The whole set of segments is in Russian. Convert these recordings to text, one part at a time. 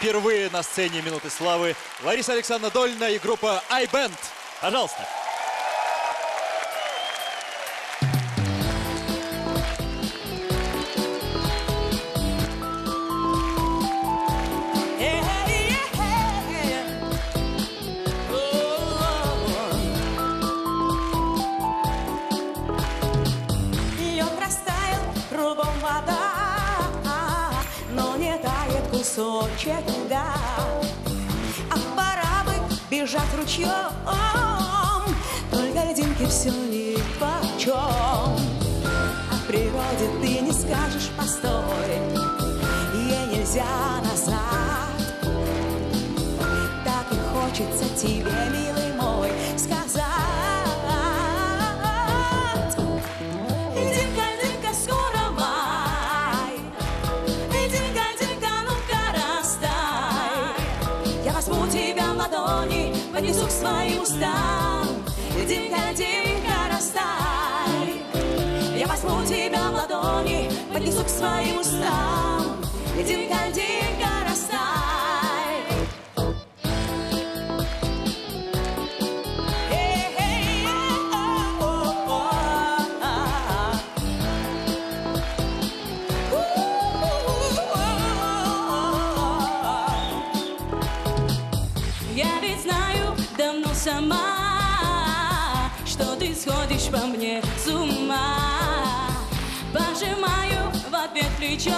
впервые на сцене «Минуты славы» Лариса Александровна Долина и группа iBand. Пожалуйста. Кусочек льда, а пора бы бежать ручьем, только льдинки все нипочем. О природе ты не скажешь постой, ей нельзя назад. Так и хочется тебе, милый мой, сказать: льдинка, льдинка, скоро май, льдинка, возьму тебя в ладони, поднесу к своим устам. Льдинка, льдинка, растай. Я возьму тебя в ладони, поднесу к своим устам. Льдинка, льдинка, растай. Я ведь знаю давно сама, что ты сходишь по мне с ума. Пожимаю в ответ плечом,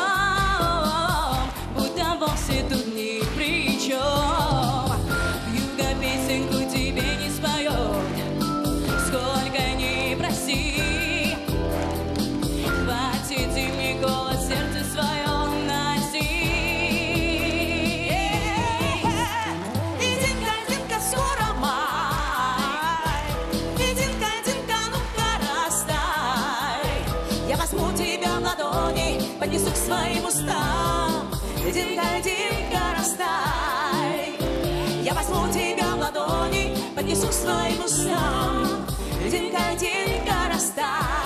будто вовсе тут ни при чем. Вьюга песенку тебе не споет, сколько ни проси. Хватит зимний голос, сердце свое носи. Возьму тебя в ладони, поднесу к своим устам. Льдинка, льдинка, растай. Я возьму тебя в ладони, поднесу к своим устам. Льдинка, льдинка, растай.